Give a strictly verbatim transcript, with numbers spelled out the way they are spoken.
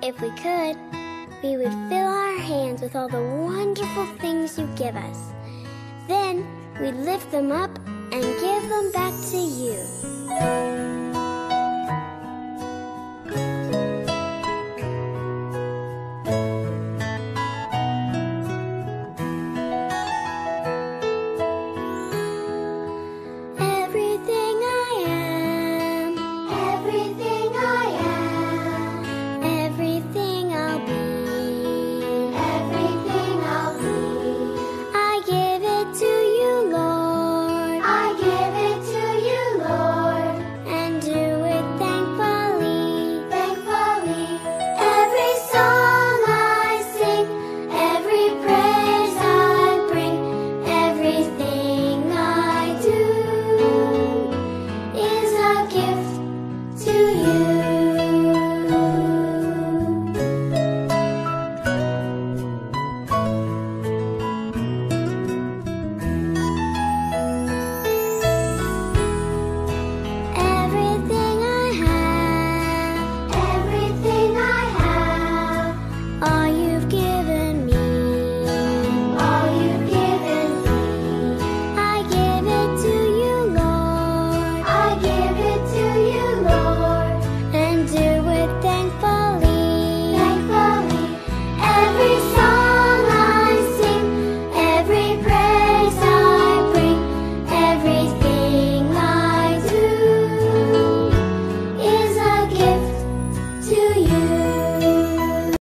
If we could, we would fill our hands with all the wonderful things you give us. Then we'd lift them up and give them back to you.